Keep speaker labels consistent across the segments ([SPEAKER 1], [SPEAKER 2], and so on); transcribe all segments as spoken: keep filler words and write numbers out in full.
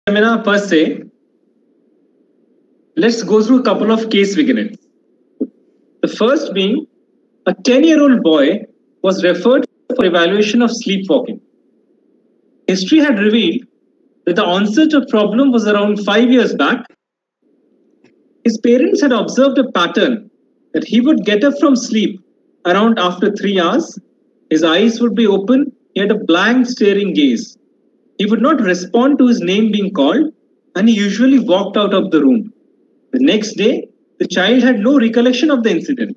[SPEAKER 1] seminar per se, let's go through a couple of case vignettes. The first being, a ten-year-old boy was referred for evaluation of sleepwalking. History had revealed that the onset of problem was around five years back. His parents had observed a pattern that he would get up from sleep around after three hours. His eyes would be open. He had a blank staring gaze. He would not respond to his name being called, and he usually walked out of the room. The next day, the child had no recollection of the incident.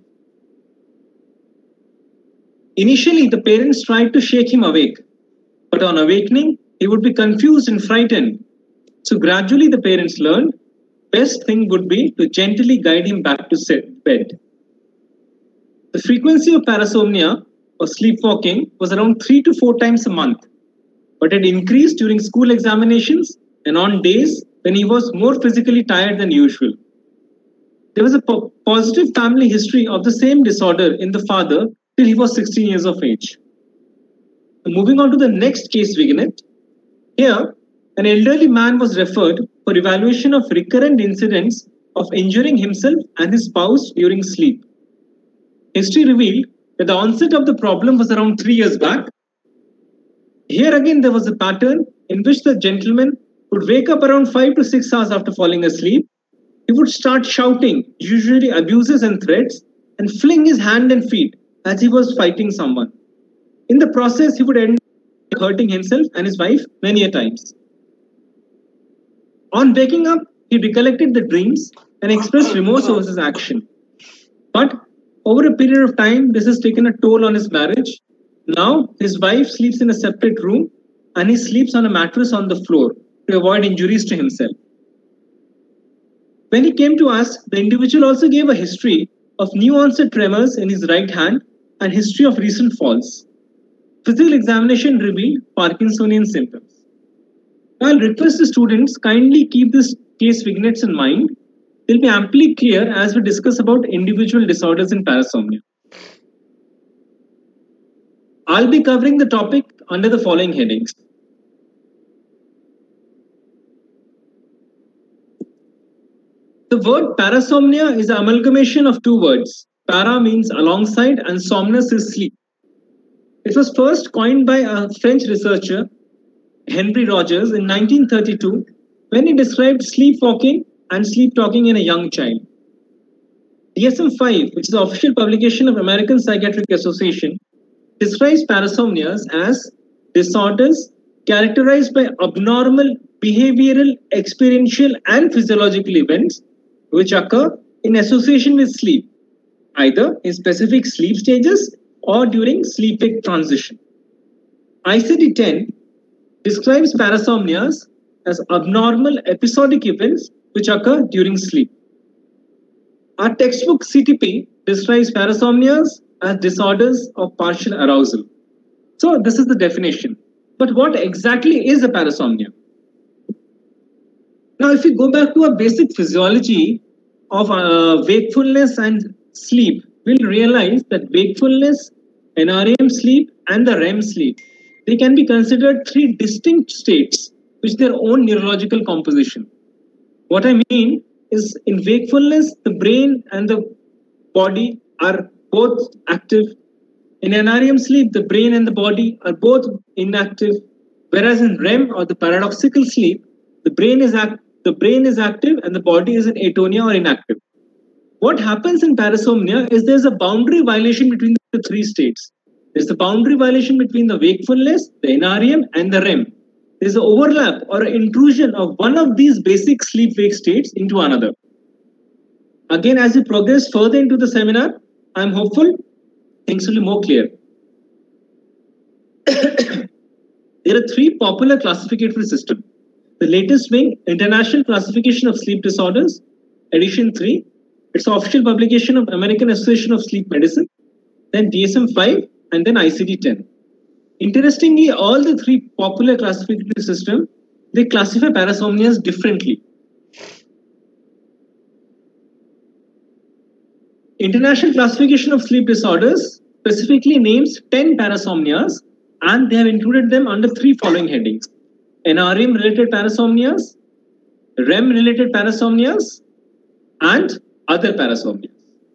[SPEAKER 1] Initially, the parents tried to shake him awake, but on awakening, he would be confused and frightened. So gradually, the parents learned best thing would be to gently guide him back to bed. The frequency of parasomnia or sleepwalking was around three to four times a month, but it increased during school examinations and on days when he was more physically tired than usual. There was a po- positive family history of the same disorder in the father till he was sixteen years of age. Moving on to the next case vignette. Here, an elderly man was referred for evaluation of recurrent incidents of injuring himself and his spouse during sleep. History revealed that the onset of the problem was around three years back. Here again, there was a pattern in which the gentleman would wake up around five to six hours after falling asleep. He would start shouting, usually abuses and threats, and fling his hand and feet as he was fighting someone. In the process, he would end up hurting himself and his wife many a times. On waking up, he recollected the dreams and expressed remorse over his action. But over a period of time, this has taken a toll on his marriage. Now, his wife sleeps in a separate room and he sleeps on a mattress on the floor to avoid injuries to himself. When he came to us, the individual also gave a history of new onset tremors in his right hand and history of recent falls. Physical examination revealed Parkinsonian symptoms. I'll request the students kindly keep this case vignettes in mind. They'll be amply clear as we discuss about individual disorders in parasomnia. I'll be covering the topic under the following headings. The word parasomnia is an amalgamation of two words. Para means alongside and somnus is sleep. It was first coined by a French researcher, Henry Rogers, in nineteen thirty-two, when he described sleepwalking and sleep talking in a young child. D S M five, which is the official publication of American Psychiatric Association, describes parasomnias as disorders characterized by abnormal behavioral, experiential, and physiological events which occur in association with sleep, either in specific sleep stages or during sleep-wake transition. I C D ten describes parasomnias as abnormal episodic events which occur during sleep. Our textbook C T P describes parasomnias as disorders of partial arousal. So this is the definition. But what exactly is a parasomnia? Now, if we go back to a basic physiology of uh, wakefulness and sleep, we'll realize that wakefulness, N R E M sleep, and the R E M sleep, they can be considered three distinct states with their own neurological composition. What I mean is, in wakefulness, the brain and the body are both active. In N R E M sleep, the brain and the body are both inactive, whereas in R E M or the paradoxical sleep, the brain is act the brain is active and the body is in atonia or inactive. What happens in parasomnia is there's a boundary violation between the three states. There's a boundary violation between the wakefulness, the N R E M, and the R E M. There's an overlap or an intrusion of one of these basic sleep-wake states into another. Again, as we progress further into the seminar, I'm hopeful things will be more clear. There are three popular classificatory systems. The latest being International Classification of Sleep Disorders, edition three. It's an official publication of American Association of Sleep Medicine, then D S M five, and then I C D ten. Interestingly, all the three popular classificatory systems, they classify parasomnias differently. International Classification of Sleep Disorders specifically names ten parasomnias, and they have included them under three following headings: N R E M related parasomnias, R E M-related parasomnias, and other parasomnias.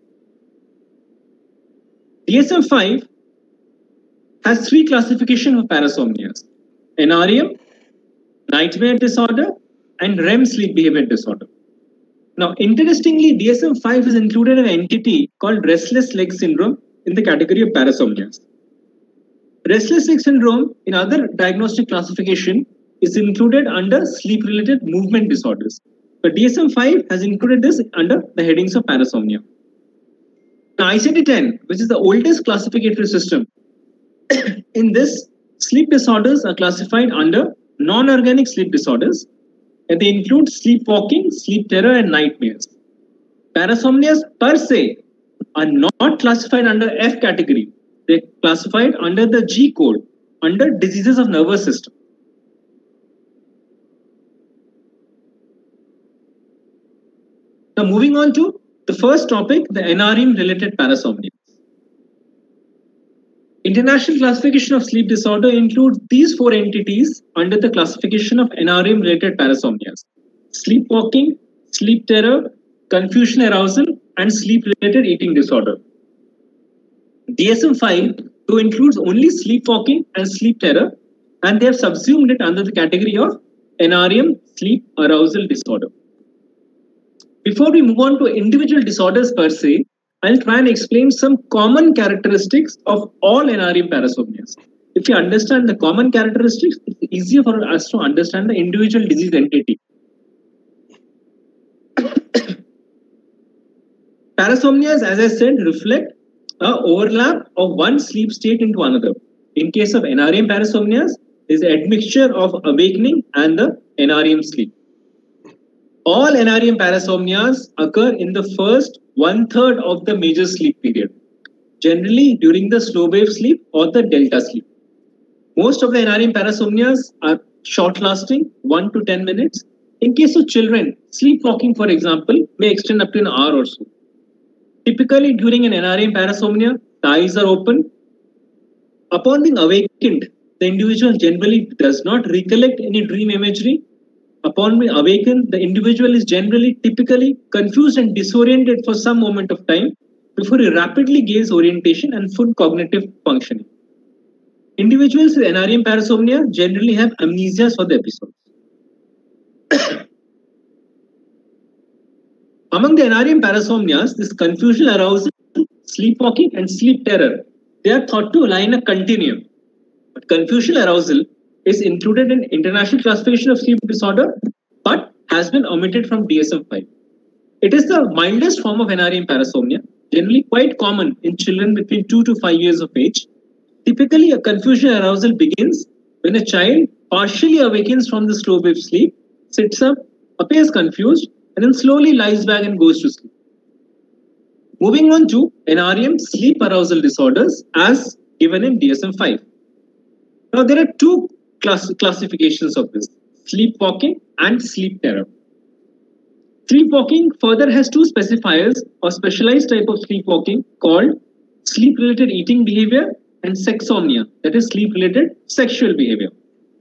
[SPEAKER 1] D S M five has three classifications of parasomnias: N R E M, nightmare disorder, and R E M sleep behavior disorder. Now, interestingly, D S M five has included an entity called restless leg syndrome in the category of parasomnias. Restless leg syndrome in other diagnostic classification is included under sleep-related movement disorders. But D S M five has included this under the headings of parasomnia. Now, I C D ten, which is the oldest classificatory system, in this, sleep disorders are classified under non-organic sleep disorders, and they include sleepwalking, sleep terror, and nightmares. Parasomnias per se are not classified under F category. They're classified under the G code, under diseases of nervous system. Now, moving on to the first topic, the N R E M-related parasomnia. International classification of sleep disorder includes these four entities under the classification of N R E M-related parasomnias: sleepwalking, sleep terror, confusion arousal, and sleep-related eating disorder. D S M five, though, includes only sleepwalking and sleep terror, and they have subsumed it under the category of N R E M sleep arousal disorder. Before we move on to individual disorders per se, I'll try and explain some common characteristics of all N R E M parasomnias. If you understand the common characteristics, it's easier for us to understand the individual disease entity. Parasomnias, as I said, reflect an overlap of one sleep state into another. In case of N R E M parasomnias, there is an admixture of awakening and the N R E M sleep. All N R E M parasomnias occur in the first one-third of the major sleep period, generally during the slow wave sleep or the delta sleep. Most of the N R E M parasomnias are short-lasting, one to ten minutes. In case of children, sleepwalking, for example, may extend up to an hour or so. Typically, during an N R E M parasomnia, the eyes are open. Upon being awakened, the individual generally does not recollect any dream imagery. Upon being awakened, the individual is generally typically confused and disoriented for some moment of time before he rapidly gains orientation and full cognitive functioning. Individuals with N R E M parasomnia generally have amnesias for the episodes. Among the N R E M parasomnias, this confusion arousal, sleepwalking, and sleep terror, they are thought to lie in a continuum. But confusion arousal is included in International Classification of Sleep Disorder, but has been omitted from D S M five. It is the mildest form of N R E M parasomnia, generally quite common in children between two to five years of age. Typically, a confusion arousal begins when a child partially awakens from the slow wave sleep, sits up, appears confused, and then slowly lies back and goes to sleep. Moving on to N R E M sleep arousal disorders as given in D S M five. Now, there are two class classifications of this: sleepwalking and sleep terror. Sleepwalking further has two specifiers or specialized type of sleepwalking called sleep-related eating behavior and sexomnia, that is sleep-related sexual behavior.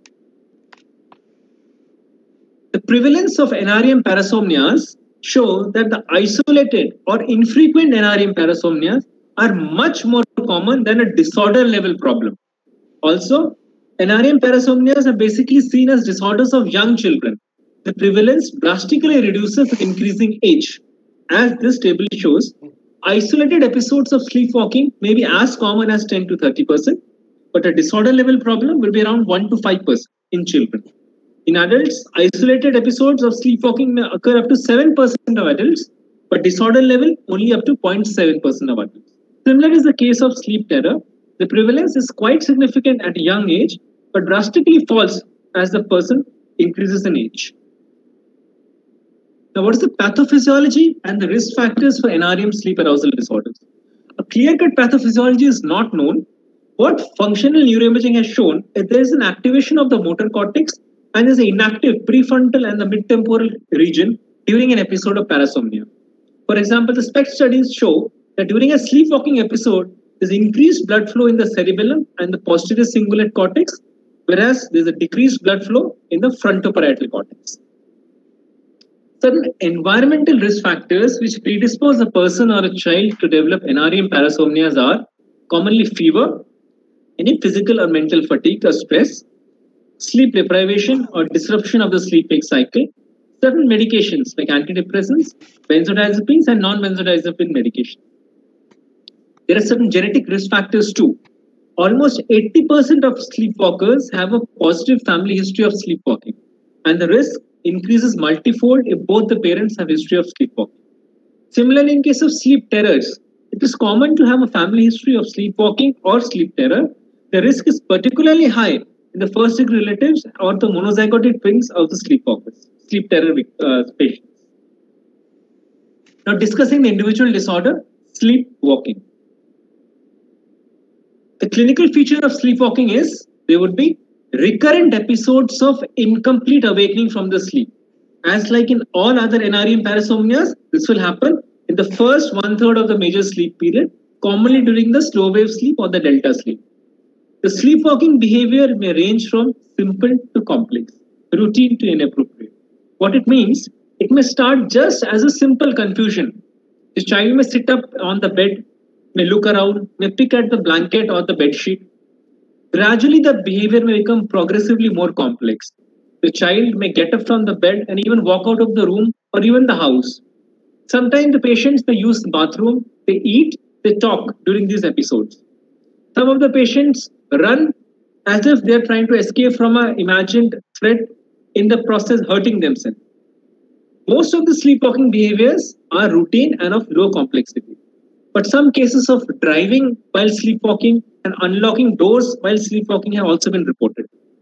[SPEAKER 1] The prevalence of N R E M parasomnias show that the isolated or infrequent N R E M parasomnias are much more common than a disorder level problem. Also, N R E M parasomnias are basically seen as disorders of young children. The prevalence drastically reduces with increasing age. As this table shows, isolated episodes of sleepwalking may be as common as ten to thirty percent, but a disorder level problem will be around one to five percent in children. In adults, isolated episodes of sleepwalking may occur up to seven percent of adults, but disorder level only up to zero point seven percent of adults. Similar is the case of sleep terror. The prevalence is quite significant at a young age, but drastically falls as the person increases in age. Now, what is the pathophysiology and the risk factors for N R E M sleep arousal disorders? A clear-cut pathophysiology is not known. What functional neuroimaging has shown is there is an activation of the motor cortex and there is an inactive prefrontal and the mid-temporal region during an episode of parasomnia. For example, the SPECT studies show that during a sleepwalking episode, there is increased blood flow in the cerebellum and the posterior cingulate cortex, whereas there is a decreased blood flow in the frontoparietal cortex. certain environmental risk factors which predispose a person or a child to develop N R E M parasomnias are commonly fever, any physical or mental fatigue or stress, sleep deprivation or disruption of the sleep-wake cycle, certain medications like antidepressants, benzodiazepines, and non-benzodiazepine medication. There are certain genetic risk factors too. Almost eighty percent of sleepwalkers have a positive family history of sleepwalking, and the risk increases multifold if both the parents have history of sleepwalking. Similarly, in case of sleep terrors, it is common to have a family history of sleepwalking or sleep terror. The risk is particularly high in the first degree relatives or the monozygotic twins of the sleepwalkers, sleep terror uh, patients. Now, discussing the individual disorder, sleepwalking. The clinical feature of sleepwalking is there would be recurrent episodes of incomplete awakening from the sleep. As like in all other N R E M parasomnias, this will happen in the first one third of the major sleep period, commonly during the slow wave sleep or the delta sleep. The sleepwalking behavior may range from simple to complex, routine to inappropriate. What it means, it may start just as a simple confusion. The child may sit up on the bed, may look around, may pick at the blanket or the bed sheet. Gradually, the behavior may become progressively more complex. The child may get up from the bed and even walk out of the room or even the house. Sometimes the patients may use the bathroom, they eat, they talk during these episodes. Some of the patients run as if they're trying to escape from an imagined threat, in the process hurting themselves. Most of the sleepwalking behaviors are routine and of low complexity. But some cases of driving while sleepwalking and unlocking doors while sleepwalking have also been reported.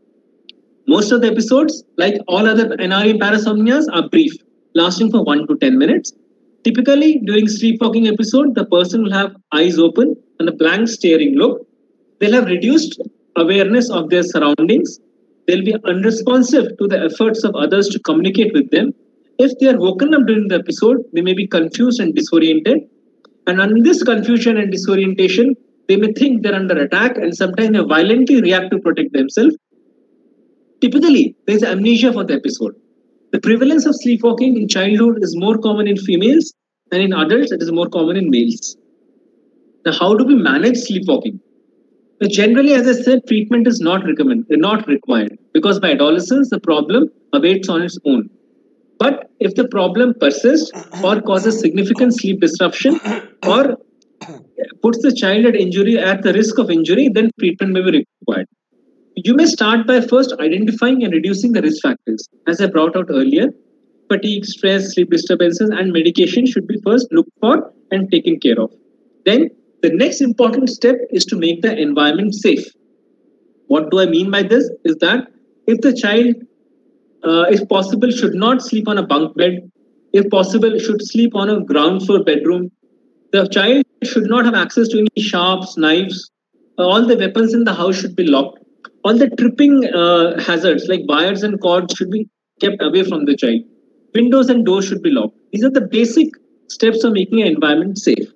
[SPEAKER 1] Most of the episodes, like all other N R E M parasomnias, are brief, lasting for one to ten minutes. Typically, during sleepwalking episode, the person will have eyes open and a blank staring look. They'll have reduced awareness of their surroundings. They'll be unresponsive to the efforts of others to communicate with them. If they are woken up during the episode, they may be confused and disoriented. And on this confusion and disorientation, they may think they're under attack and sometimes they violently react to protect themselves. Typically, there is amnesia for the episode. The prevalence of sleepwalking in childhood is more common in females, and in adults, it is more common in males. Now, how do we manage sleepwalking? Now, generally, as I said, treatment is not recommended, not required, because by adolescence, the problem abates on its own. But if the problem persists or causes significant sleep disruption or puts the child at injury at the risk of injury, then treatment may be required. You may start by first identifying and reducing the risk factors. As I brought out earlier, fatigue, stress, sleep disturbances, and medication should be first looked for and taken care of. Then the next important step is to make the environment safe. What do I mean by this? Is that if the child, uh, if possible, should not sleep on a bunk bed, if possible, should sleep on a ground floor bedroom. The child should not have access to any sharps, knives. Uh, all the weapons in the house should be locked. All the tripping uh, hazards like wires and cords should be kept away from the child. Windows and doors should be locked. These are the basic steps of making an environment safe.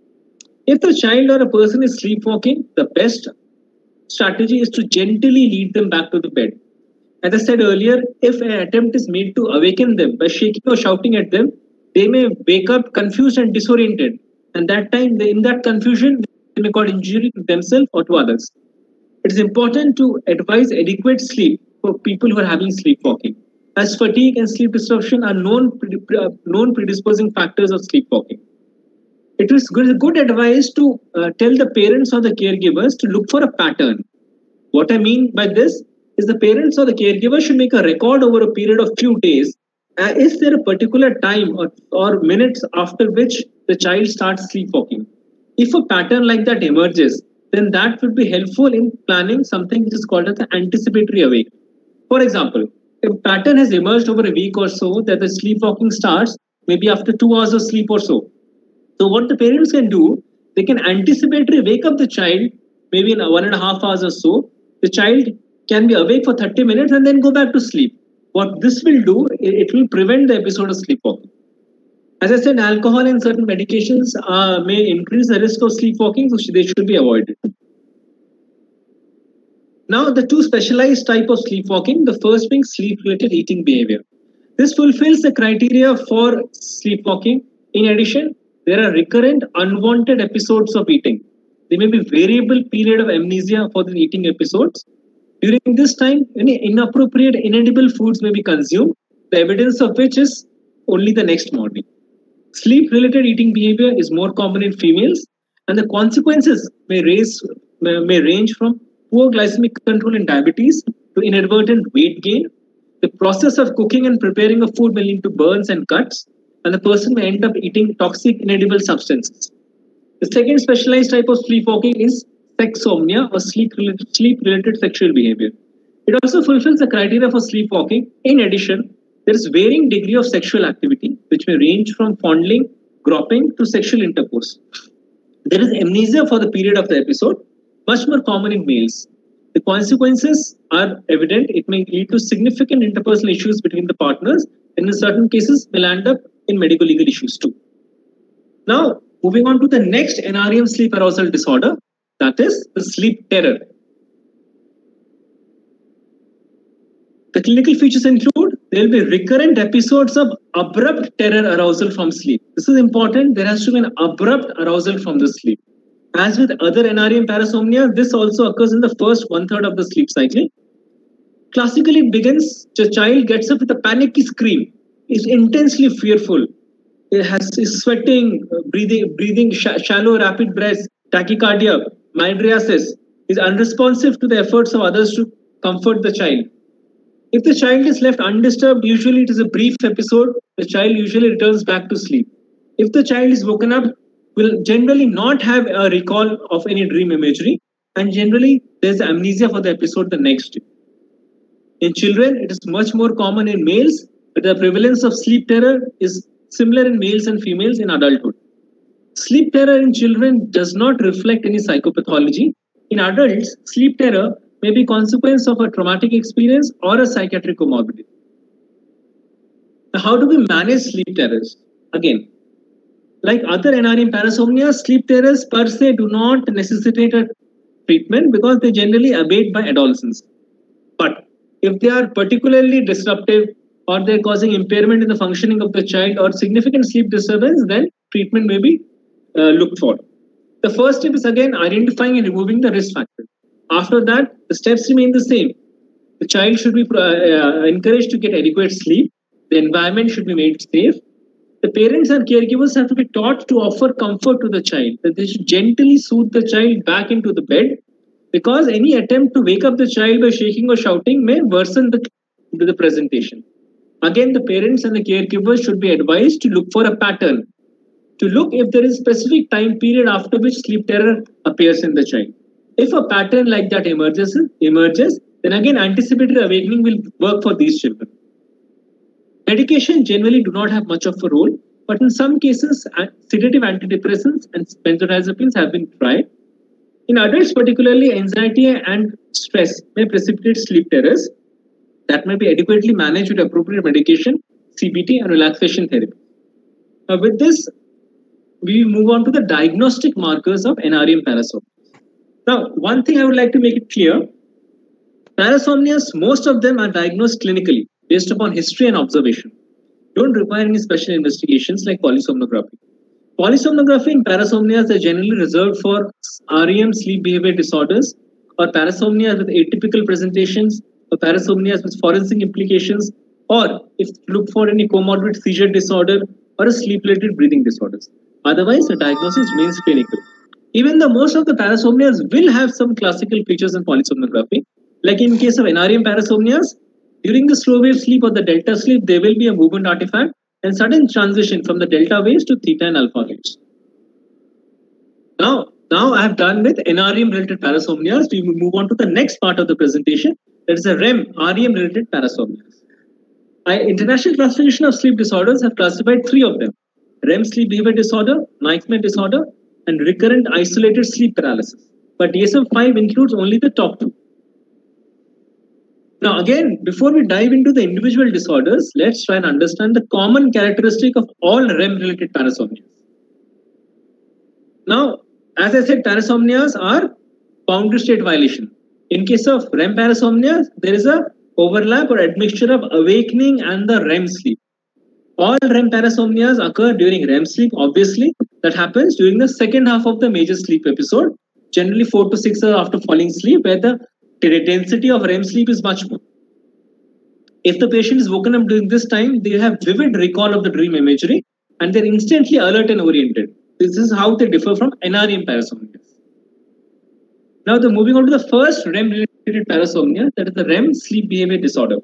[SPEAKER 1] If the child or a person is sleepwalking, the best strategy is to gently lead them back to the bed. As I said earlier, if an attempt is made to awaken them by shaking or shouting at them, they may wake up confused and disoriented. And that time, in that confusion, they may cause injury to themselves or to others. It is important to advise adequate sleep for people who are having sleepwalking, as fatigue and sleep disruption are known, known predisposing factors of sleepwalking. It is good, good advice to uh, tell the parents or the caregivers to look for a pattern. What I mean by this is the parents or the caregiver should make a record over a period of few days. Uh, is there a particular time or, or minutes after which the child starts sleepwalking? If a pattern like that emerges, then that would be helpful in planning something which is called as the anticipatory awake. For example, if a pattern has emerged over a week or so that the sleepwalking starts maybe after two hours of sleep or so. So what the parents can do, they can anticipatory wake up the child maybe in one and a half hours or so. The child can be awake for thirty minutes and then go back to sleep. What this will do, it will prevent the episode of sleepwalking. As I said, alcohol and certain medications uh, may increase the risk of sleepwalking, so they should be avoided. Now, the two specialized type of sleepwalking, the first being sleep-related eating behavior. This fulfills the criteria for sleepwalking. In addition, there are recurrent unwanted episodes of eating. There may be variable period of amnesia for the eating episodes. During this time, any inappropriate inedible foods may be consumed, the evidence of which is only the next morning. Sleep-related eating behavior is more common in females, and the consequences may, raise, may, may range from poor glycemic control and diabetes to inadvertent weight gain. The process of cooking and preparing of food may lead to burns and cuts, and the person may end up eating toxic inedible substances. The second specialized type of sleepwalking is sexsomnia or sleep-related, sleep-related sexual behavior. It also fulfills the criteria for sleepwalking. In addition, there is varying degree of sexual activity, which may range from fondling, groping to sexual intercourse. There is amnesia for the period of the episode, much more common in males. The consequences are evident. It may lead to significant interpersonal issues between the partners, and in certain cases will end up in medical legal issues too. Now, moving on to the next N R E M sleep arousal disorder, that is the sleep terror. The clinical features include there will be recurrent episodes of abrupt terror arousal from sleep. This is important. There has to be an abrupt arousal from the sleep. As with other N R E M parasomnia, this also occurs in the first one third of the sleep cycle. Classically, it begins, the child gets up with a panicky scream, is intensely fearful, it has is sweating, breathing, breathing sh- shallow, rapid breaths, tachycardia, mydriasis, is unresponsive to the efforts of others to comfort the child. If the child is left undisturbed, usually it is a brief episode, the child usually returns back to sleep. If the child is woken up, will generally not have a recall of any dream imagery, and generally there's amnesia for the episode the next day. In children, it is much more common in males, but the prevalence of sleep terror is similar in males and females in adulthood. Sleep terror in children does not reflect any psychopathology. In adults, sleep terror may be consequence of a traumatic experience or a psychiatric comorbidity. Now, how do we manage sleep terrors? Again, like other N R E M parasomnia, sleep terrors per se do not necessitate a treatment because they generally abate by adolescence. But if they are particularly disruptive or they're causing impairment in the functioning of the child or significant sleep disturbance, then treatment may be uh, looked for. The first step is again identifying and removing the risk factor. After that, the steps remain the same. The child should be uh, uh, encouraged to get adequate sleep. The environment should be made safe. The parents and caregivers have to be taught to offer comfort to the child, that they should gently soothe the child back into the bed, because any attempt to wake up the child by shaking or shouting may worsen the, the presentation. Again, the parents and the caregivers should be advised to look for a pattern, to look if there is a specific time period after which sleep terror appears in the child. If a pattern like that emerges, emerges, then again anticipatory awakening will work for these children. Medication generally do not have much of a role, but in some cases, sedative antidepressants and benzodiazepines have been tried. In adults, particularly, anxiety and stress may precipitate sleep terrors that may be adequately managed with appropriate medication, C B T, and relaxation therapy. Now, with this, we move on to the diagnostic markers of N R E M parasomnia. Now, one thing I would like to make it clear, parasomnias, most of them are diagnosed clinically based upon history and observation. Don't require any special investigations like polysomnography. Polysomnography in parasomnias are generally reserved for R E M sleep behavior disorders or parasomnias with atypical presentations or parasomnias with forensic implications, or if you look for any comorbid seizure disorder or a sleep-related breathing disorders. Otherwise, the diagnosis remains clinical. Even though most of the parasomnias will have some classical features in polysomnography, like in case of N R E M parasomnias, during the slow wave sleep or the delta sleep, there will be a movement artifact and sudden transition from the delta waves to theta and alpha waves. Now, now I have done with N R E M related parasomnias. We will move on to the next part of the presentation, that is a R E M, R E M related parasomnias. I, International Classification of Sleep Disorders have classified three of them: R E M sleep behavior disorder, nightmare disorder, and recurrent isolated sleep paralysis. But D S M five includes only the top two. Now again, before we dive into the individual disorders, let's try and understand the common characteristic of all R E M related parasomnias. Now, as I said, parasomnias are boundary state violation. In case of R E M parasomnia, there is a overlap or admixture of awakening and the R E M sleep. All R E M parasomnias occur during R E M sleep, obviously. That happens during the second half of the major sleep episode, generally four to six hours after falling asleep, where the density of R E M sleep is much more. If the patient is woken up during this time, they have vivid recall of the dream imagery and they're instantly alert and oriented. This is how they differ from N R E M parasomnias. Now, the moving on to the first R E M-related parasomnia, that is the R E M sleep behavior disorder.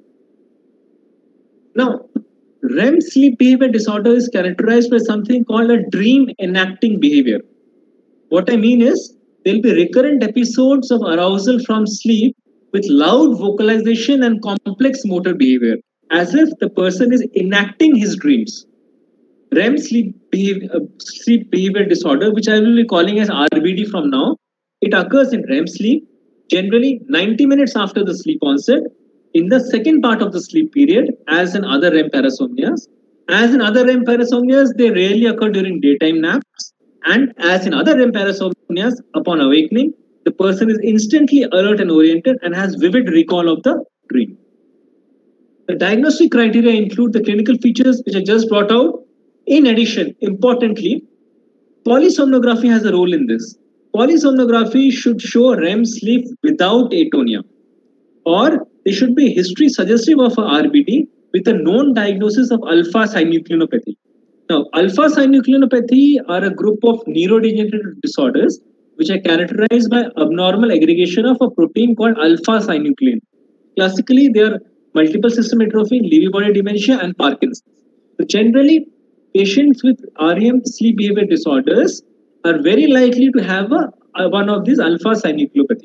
[SPEAKER 1] Now, R E M sleep behavior disorder is characterized by something called a dream enacting behavior. What I mean is, there will be recurrent episodes of arousal from sleep with loud vocalization and complex motor behavior, as if the person is enacting his dreams. R E M sleep behavior, uh, sleep behavior disorder, which I will be calling as R B D from now, it occurs in R E M sleep, generally ninety minutes after the sleep onset, in the second part of the sleep period, as in other R E M parasomnias. As in other R E M parasomnias, they rarely occur during daytime naps. And as in other R E M parasomnias, upon awakening, the person is instantly alert and oriented and has vivid recall of the dream. The diagnostic criteria include the clinical features which I just brought out. In addition, importantly, polysomnography has a role in this. Polysomnography should show R E M sleep without atonia, or there should be history suggestive of a R B D with a known diagnosis of alpha-synucleinopathy. Now, alpha-synucleinopathy are a group of neurodegenerative disorders which are characterized by abnormal aggregation of a protein called alpha-synuclein. Classically, they are multiple system atrophy, Lewy body dementia, and Parkinson's. So generally, patients with R E M sleep behavior disorders are very likely to have a, a one of these alpha-synucleinopathy.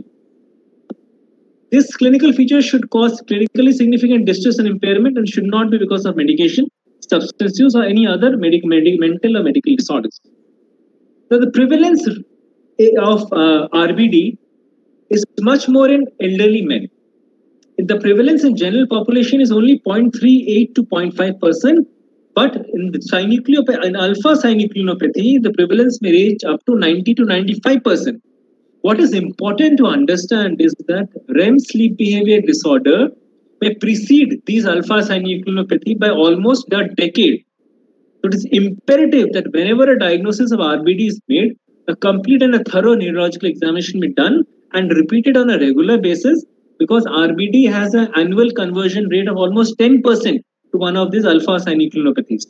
[SPEAKER 1] This clinical feature should cause clinically significant distress and impairment and should not be because of medication, substance use, or any other medic, medic, mental or medical disorders. So the prevalence of uh, R B D is much more in elderly men. The prevalence in general population is only zero point three eight to zero point five percent, but in the synucleinopathy, in alpha-synucleinopathy, the prevalence may range up to ninety to ninety-five percent. What is important to understand is that R E M sleep behavior disorder may precede these alpha-synucleinopathy by almost a decade. So it is imperative that whenever a diagnosis of R B D is made, a complete and a thorough neurological examination be done and repeated on a regular basis, because R B D has an annual conversion rate of almost ten percent to one of these alpha-synucleinopathies.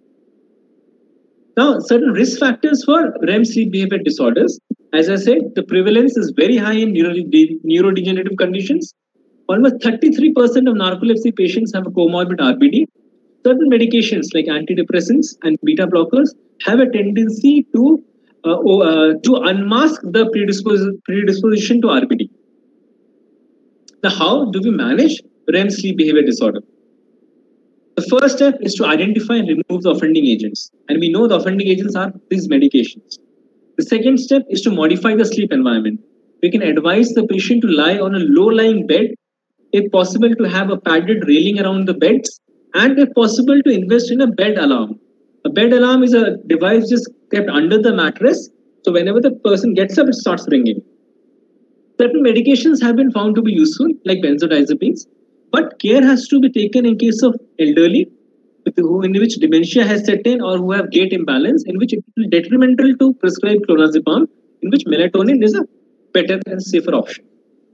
[SPEAKER 1] Now, certain risk factors for R E M sleep behavior disorders. As I said, the prevalence is very high in neuro neurodegenerative conditions. Almost thirty-three percent of narcolepsy patients have a comorbid R B D. Certain medications like antidepressants and beta blockers have a tendency to uh, uh, to unmask the predispos predisposition to R B D. Now, how do we manage R E M sleep behavior disorder? The first step is to identify and remove the offending agents. And we know the offending agents are these medications. The second step is to modify the sleep environment. We can advise the patient to lie on a low-lying bed, if possible to have a padded railing around the beds, and if possible to invest in a bed alarm. A bed alarm is a device just kept under the mattress, so whenever the person gets up, it starts ringing. Certain medications have been found to be useful, like benzodiazepines, but care has to be taken in case of elderly, in which dementia has set in or who have gait imbalance, in which it is detrimental to prescribe clonazepam, in which melatonin is a better and safer option.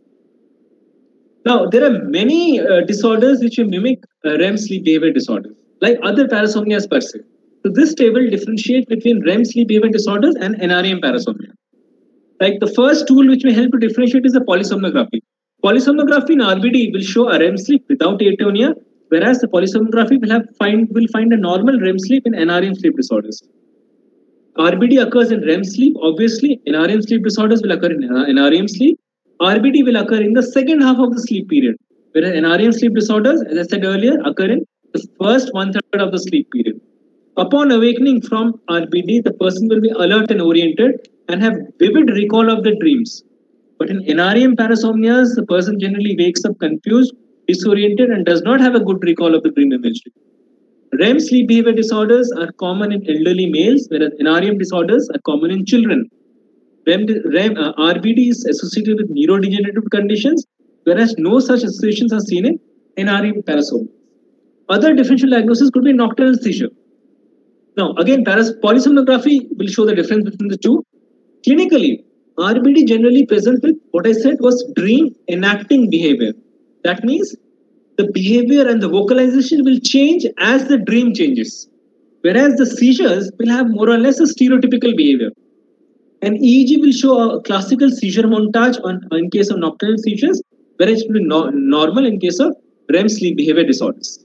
[SPEAKER 1] Now, there are many uh, disorders which mimic uh, R E M sleep behavior disorders, like other parasomnias per se. So this table differentiates between R E M sleep behavior disorders and N R E M parasomnia. Like the first tool which may help to differentiate is the polysomnography. Polysomnography in R B D will show a R E M sleep without atonia, whereas the polysomnography will have find will find a normal R E M sleep in N R E M sleep disorders. R B D occurs in R E M sleep, obviously. N R E M sleep disorders will occur in N R E M sleep. R B D will occur in the second half of the sleep period, whereas N R E M sleep disorders, as I said earlier, occur in the first one third of the sleep period. Upon awakening from R B D, the person will be alert and oriented and have vivid recall of the dreams. But in N R E M parasomnias, the person generally wakes up confused, disoriented, and does not have a good recall of the dream imagery. R E M sleep behavior disorders are common in elderly males, whereas N R E M disorders are common in children. R E M, R E M, uh, R B D is associated with neurodegenerative conditions, whereas no such associations are seen in N R E M parasomnia. Other differential diagnosis could be nocturnal seizure. Now, again, polysomnography will show the difference between the two. Clinically, R B D generally presents with what I said was dream enacting behavior. That means the behavior and the vocalization will change as the dream changes. Whereas the seizures will have more or less a stereotypical behavior. An E E G will show a classical seizure montage on, in case of nocturnal seizures, whereas it will be no, normal in case of R E M sleep behavior disorders.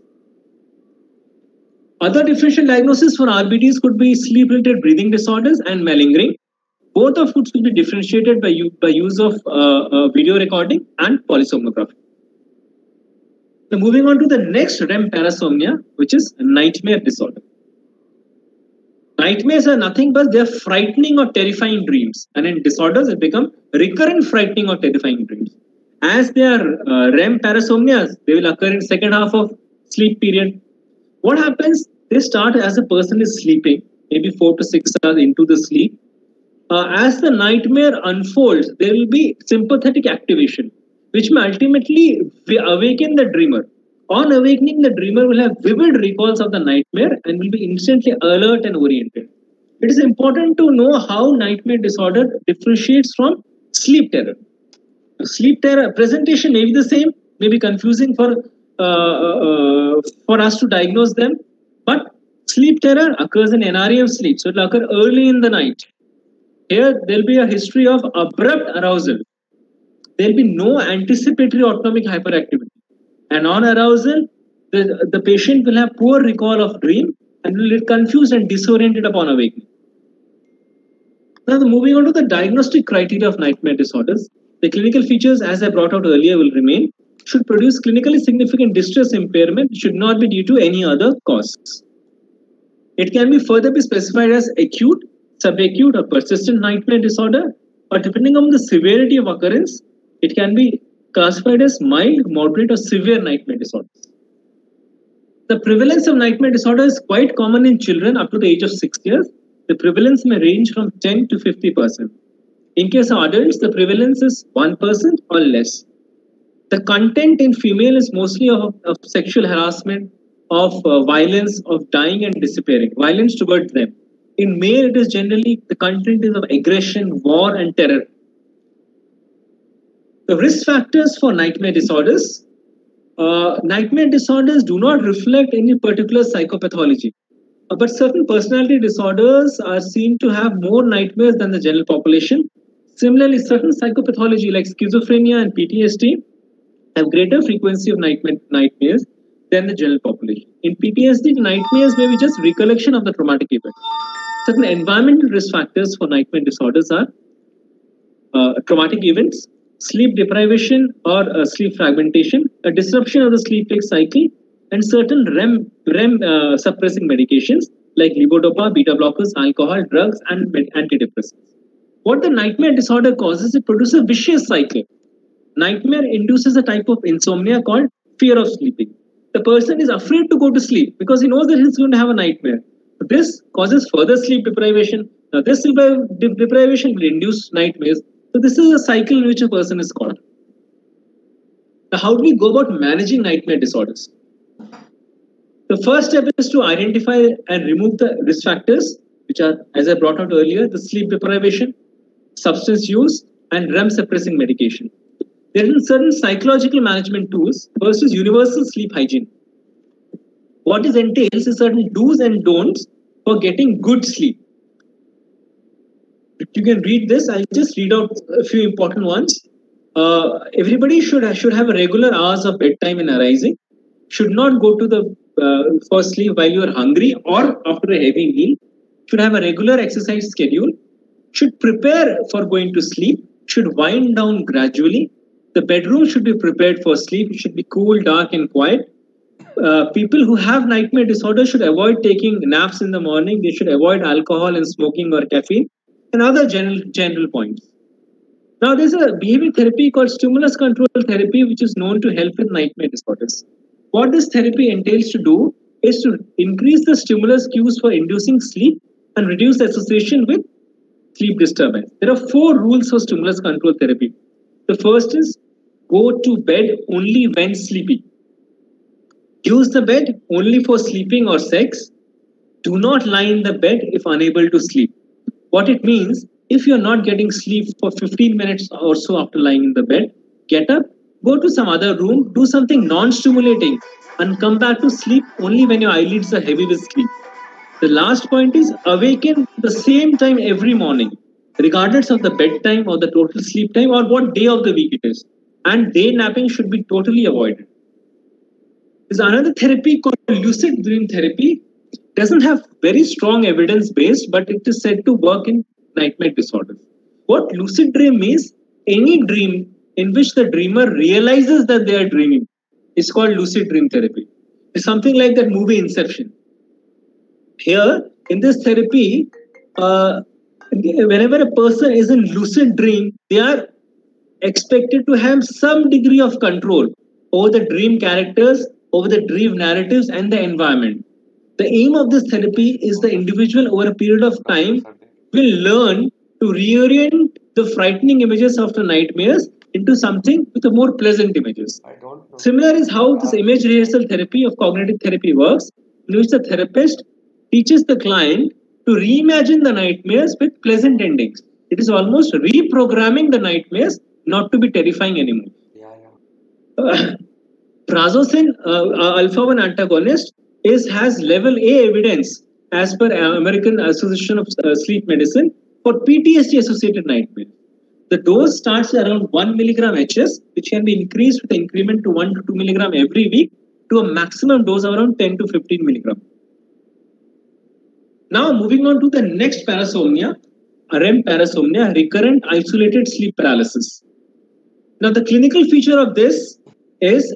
[SPEAKER 1] Other differential diagnoses for R B Ds could be sleep-related breathing disorders and malingering, both of which will be differentiated by, by use of uh, uh, video recording and polysomnography. Now moving on to the next R E M parasomnia, which is nightmare disorder. Nightmares are nothing but they are frightening or terrifying dreams, and in disorders it becomes recurrent frightening or terrifying dreams. As they are uh, R E M parasomnias, they will occur in second half of sleep period. What happens? They start as a person is sleeping, maybe four to six hours into the sleep. Uh, as the nightmare unfolds, there will be sympathetic activation, which may ultimately awaken the dreamer. On awakening, the dreamer will have vivid recalls of the nightmare and will be instantly alert and oriented. It is important to know how nightmare disorder differentiates from sleep terror. Sleep terror presentation may be the same, may be confusing for uh, uh, for us to diagnose them, but sleep terror occurs in N R E M sleep, so it will occur early in the night. Here, there will be a history of abrupt arousal. There will be no anticipatory autonomic hyperactivity. And on arousal, the, the patient will have poor recall of dream and will get confused and disoriented upon awakening. Now, moving on to the diagnostic criteria of nightmare disorders, the clinical features, as I brought out earlier, will remain. Should produce clinically significant distress impairment, should not be due to any other causes. It can be further be specified as acute, subacute, or persistent nightmare disorder, or depending on the severity of occurrence, it can be classified as mild, moderate, or severe nightmare disorders. The prevalence of nightmare disorder is quite common in children up to the age of six years. The prevalence may range from ten to fifty percent. In case of adults, the prevalence is one percent or less. The content in female is mostly of, of sexual harassment, of uh, violence, of dying and disappearing, violence towards them. In male, it is generally the content is of aggression, war, and terror. The risk factors for nightmare disorders. Uh, nightmare disorders do not reflect any particular psychopathology, uh, but certain personality disorders are seen to have more nightmares than the general population. Similarly, certain psychopathology like schizophrenia and P T S D have greater frequency of nightmare, nightmares than the general population. In P T S D, nightmares may be just recollection of the traumatic event. Certain environmental risk factors for nightmare disorders are uh, traumatic events, sleep deprivation or uh, sleep fragmentation, a disruption of the sleep-wake cycle, and certain R E M, R E M uh, suppressing medications like levodopa, beta blockers, alcohol, drugs, and antidepressants. What the nightmare disorder causes, it produces a vicious cycle. Nightmare induces a type of insomnia called fear of sleeping. The person is afraid to go to sleep because he knows that he's going to have a nightmare. This causes further sleep deprivation. Now, this sleep deprivation will induce nightmares. So this is a cycle in which a person is caught. Now, how do we go about managing nightmare disorders? The first step is to identify and remove the risk factors, which are, as I brought out earlier, the sleep deprivation, substance use, and R E M suppressing medication. There are certain psychological management tools. First is universal sleep hygiene. What it entails is certain do's and don'ts for getting good sleep. You can read this. I'll just read out a few important ones. Uh, everybody should should have a regular hours of bedtime and arising. Should not go to the uh, for sleep while you are hungry or after a heavy meal. Should have a regular exercise schedule. Should prepare for going to sleep. Should wind down gradually. The bedroom should be prepared for sleep. It should be cool, dark, and quiet. Uh, people who have nightmare disorder should avoid taking naps in the morning. They should avoid alcohol and smoking or caffeine and other general general points. Now, there's a behavior therapy called stimulus control therapy, which is known to help with nightmare disorders. What this therapy entails to do is to increase the stimulus cues for inducing sleep and reduce the association with sleep disturbance. There are four rules for stimulus control therapy. The first is go to bed only when sleepy. Use the bed only for sleeping or sex. Do not lie in the bed if unable to sleep. What it means, if you're not getting sleep for fifteen minutes or so after lying in the bed, get up, go to some other room, do something non-stimulating, and come back to sleep only when your eyelids are heavy with sleep. The last point is awaken the same time every morning, regardless of the bedtime or the total sleep time or what day of the week it is. And day napping should be totally avoided. There's another therapy called lucid dream therapy. It doesn't have very strong evidence base, but it is said to work in nightmare disorders. What lucid dream means, any dream in which the dreamer realizes that they are dreaming is called lucid dream therapy. It's something like that movie Inception. Here, in this therapy, uh, whenever a person is in lucid dream, they are expected to have some degree of control over the dream characters, over the dream narratives, and the environment. The aim of this therapy is the individual over a period of time will learn to reorient the frightening images of the nightmares into something with a more pleasant images. Similar is how this image rehearsal therapy of cognitive therapy works, in which the therapist teaches the client to reimagine the nightmares with pleasant endings. It is almost reprogramming the nightmares not to be terrifying anymore.
[SPEAKER 2] Yeah, yeah.
[SPEAKER 1] Uh, Prazosin, uh, alpha one antagonist, is has level A evidence as per American Association of uh, Sleep Medicine for P T S D associated nightmares. The dose starts around one milligram H S, which can be increased with increment to one to two milligram every week to a maximum dose of around ten to fifteen milligram. Now moving on to the next parasomnia, R E M parasomnia, recurrent isolated sleep paralysis. Now the clinical feature of this is,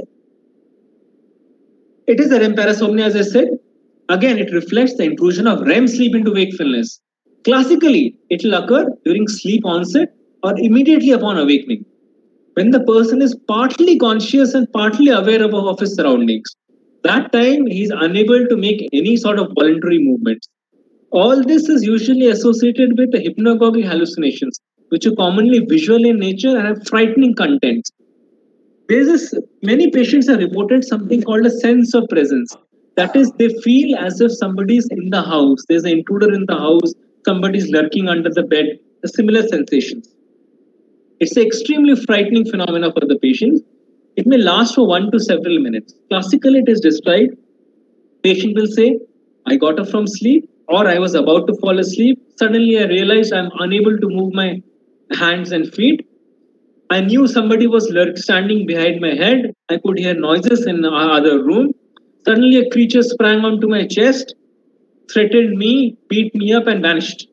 [SPEAKER 1] it is R E M parasomnia, as I said. Again, it reflects the intrusion of R E M sleep into wakefulness. Classically, it will occur during sleep onset or immediately upon awakening, when the person is partly conscious and partly aware of, of his surroundings. That time, he is unable to make any sort of voluntary movements. All this is usually associated with the hypnagogic hallucinations, which are commonly visual in nature and have frightening contents. There's this, many patients have reported something called a sense of presence. That is, they feel as if somebody is in the house, there's an intruder in the house, somebody is lurking under the bed, the similar sensations. It's an extremely frightening phenomenon for the patient. It may last for one to several minutes. Classically, it is described, patient will say, I got up from sleep, or I was about to fall asleep. Suddenly, I realized I'm unable to move my hands and feet. I knew somebody was standing behind my head. I could hear noises in the other room. Suddenly, a creature sprang onto my chest, threatened me, beat me up, and vanished.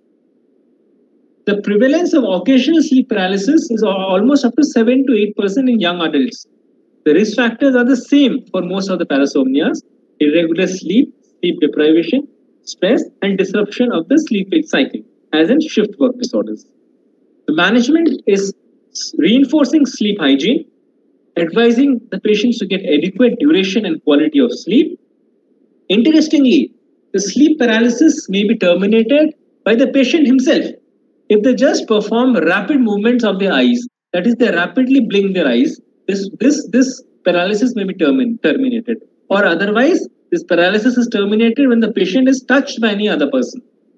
[SPEAKER 1] The prevalence of occasional sleep paralysis is almost up to seven to eight percent in young adults. The risk factors are the same for most of the parasomnias: irregular sleep, sleep deprivation, stress, and disruption of the sleep-wake cycle, as in shift work disorders. The management is reinforcing sleep hygiene, advising the patients to get adequate duration and quality of sleep. Interestingly, the sleep paralysis may be terminated by the patient himself if they just perform rapid movements of their eyes. That is, they rapidly blink their eyes. This, this, this paralysis may be termin- terminated. Or otherwise, this paralysis is terminated when the patient is touched by any other person.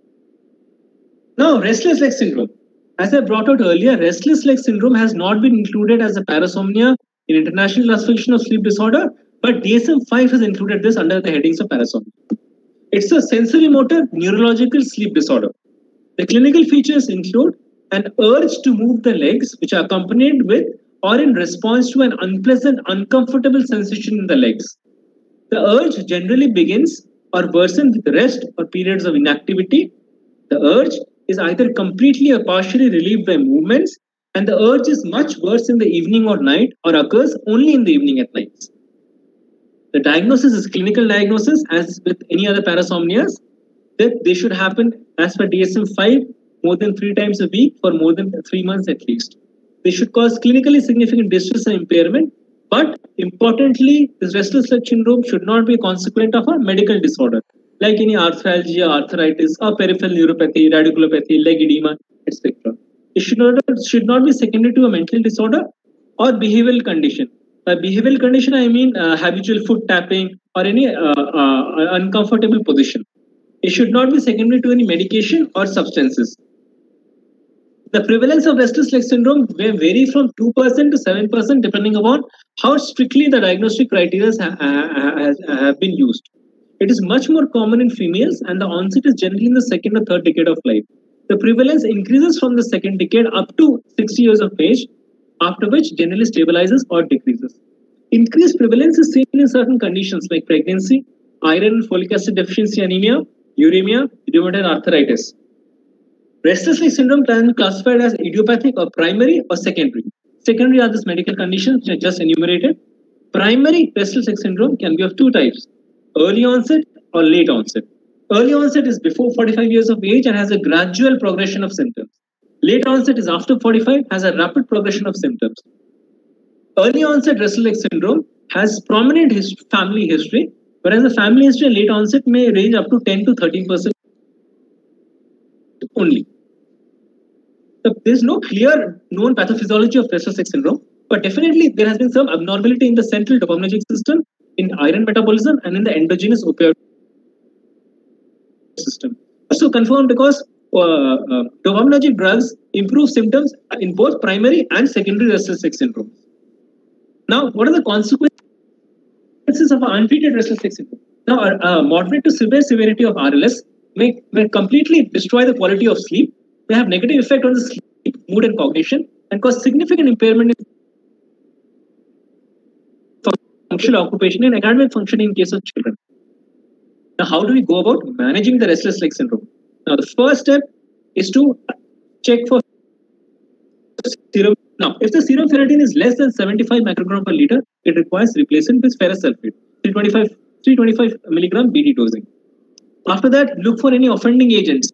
[SPEAKER 1] Now, restless leg syndrome. As I brought out earlier, restless leg syndrome has not been included as a parasomnia in International Classification of Sleep Disorder, but D S M five has included this under the headings of parasomnia. It's a sensory motor neurological sleep disorder. The clinical features include an urge to move the legs, which are accompanied with or in response to an unpleasant, uncomfortable sensation in the legs. The urge generally begins or worsens with rest or periods of inactivity. The urge is either completely or partially relieved by movements, and the urge is much worse in the evening or night or occurs only in the evening at night. The diagnosis is clinical diagnosis, as with any other parasomnias, that they should happen as per D S M five more than three times a week for more than three months at least. They should cause clinically significant distress and impairment, but importantly, this restless leg syndrome should not be consequent of a medical disorder, like any arthralgia, arthritis, or peripheral neuropathy, radiculopathy, leg edema, et cetera. It should not, should not be secondary to a mental disorder or behavioral condition. By behavioral condition, I mean uh, habitual foot tapping or any uh, uh, uncomfortable position. It should not be secondary to any medication or substances. The prevalence of restless leg syndrome may vary from two percent to seven percent depending upon how strictly the diagnostic criteria ha- ha- have been used. It is much more common in females and the onset is generally in the second or third decade of life. The prevalence increases from the second decade up to sixty years of age, after which generally stabilizes or decreases. Increased prevalence is seen in certain conditions like pregnancy, iron and folic acid deficiency anemia, uremia, rheumatoid arthritis. Restless leg syndrome can be classified as idiopathic or primary or secondary. Secondary are these medical conditions which I just enumerated. Primary restless leg syndrome can be of two types, early onset or late onset. Early onset is before forty-five years of age and has a gradual progression of symptoms. Late onset is after forty-five, has a rapid progression of symptoms. Early onset restless leg syndrome has prominent his family history, whereas the family history and late onset may range up to ten to thirteen percent only. So there is no clear known pathophysiology of restless leg syndrome, but definitely there has been some abnormality in the central dopaminergic system, in iron metabolism, and in the endogenous opioid system. So confirmed because uh, uh, dopaminergic drugs improve symptoms in both primary and secondary restless leg syndrome. Now, what are the consequences of untreated restless leg syndrome? Now, uh, moderate to severe severity of R L S may, may completely destroy the quality of sleep, may have negative effect on the sleep, mood, and cognition, and cause significant impairment in functional occupation and academic functioning in case of children. Now, how do we go about managing the restless leg syndrome? Now, the first step is to check for serum. Now, if the serum ferritin is less than seventy-five microgram per liter, it requires replacement with ferrous sulfate, three twenty-five milligram B D dosing. After that, look for any offending agents.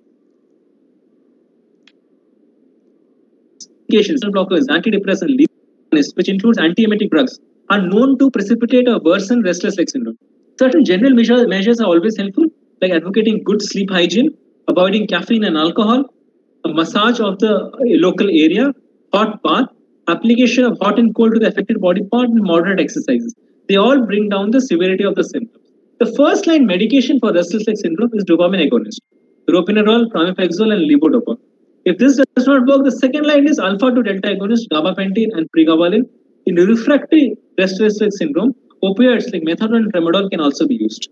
[SPEAKER 1] Medications, blockers, antidepressants, which includes antiemetic drugs, are known to precipitate or worsen restless leg syndrome. Certain general measure, measures are always helpful, like advocating good sleep hygiene, avoiding caffeine and alcohol, a massage of the local area, hot bath, application of hot and cold to the affected body part, and moderate exercises. They all bring down the severity of the symptoms. The first line medication for restless leg syndrome is dopamine agonist, ropinirole, pramipexole, and levodopa. If this does not work, the second line is alpha to delta agonist, gabapentin, and pregabalin. In refractory restless leg syndrome, opioids like methadone and tramadol can also be used.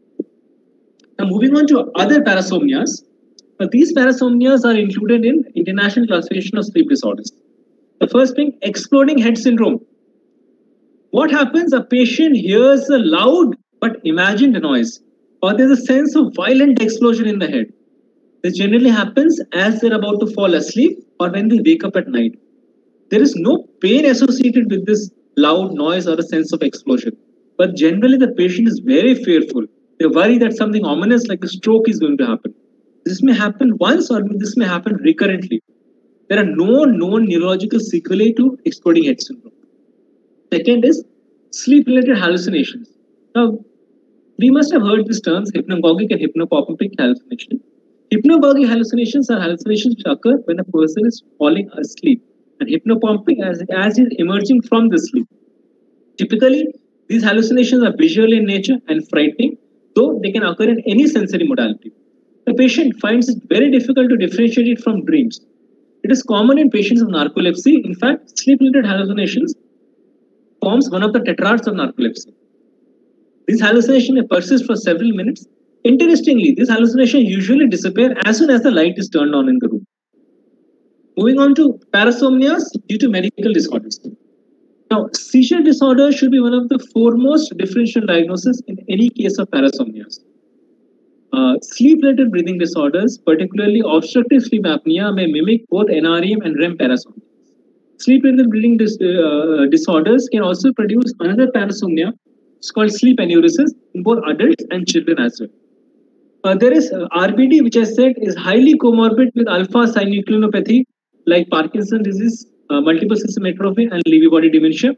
[SPEAKER 1] Now, moving on to other parasomnias. Now, these parasomnias are included in International Classification of Sleep Disorders. The first being exploding head syndrome. What happens? A patient hears a loud but imagined noise, or there's a sense of violent explosion in the head. This generally happens as they're about to fall asleep or when they wake up at night. There is no pain associated with this loud noise or a sense of explosion, but generally the patient is very fearful. They worry that something ominous like a stroke is going to happen. This may happen once or this may happen recurrently. There are no known neurological sequelae to exploding head syndrome. Second is sleep-related hallucinations. Now, we must have heard these terms, hypnagogic and hypnopompic hallucination. Hypnagogic hallucinations are hallucinations which occur when a person is falling asleep, and hypnopompic as, as is emerging from the sleep. Typically, these hallucinations are visual in nature and frightening, though they can occur in any sensory modality. The patient finds it very difficult to differentiate it from dreams. It is common in patients of narcolepsy. In fact, sleep-related hallucinations forms one of the tetrads of narcolepsy. These hallucinations may persist for several minutes. Interestingly, these hallucinations usually disappear as soon as the light is turned on in the room. Moving on to parasomnias due to medical disorders. Now, seizure disorder should be one of the foremost differential diagnoses in any case of parasomnias. Uh, sleep-related breathing disorders, particularly obstructive sleep apnea, may mimic both N R E M and R E M parasomnia. Sleep-related breathing dis uh, disorders can also produce another parasomnia. It's called sleep enuresis in both adults and children as well. Uh, there is uh, R B D, which I said is highly comorbid with alpha-synucleinopathy like Parkinson's disease, uh, multiple system atrophy, and Lewy body dementia.